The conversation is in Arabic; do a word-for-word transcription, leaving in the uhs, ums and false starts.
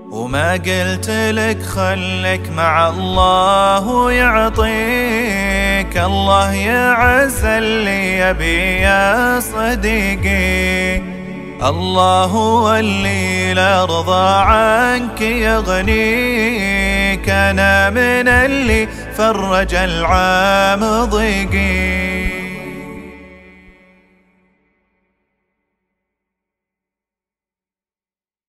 وما قلت لك خلك مع الله ويعطيك الله يعز اللي يبي يا صديقي. الله هو اللي لا رضى عنك يغنيك، أنا من اللي فرج العام ضيقي.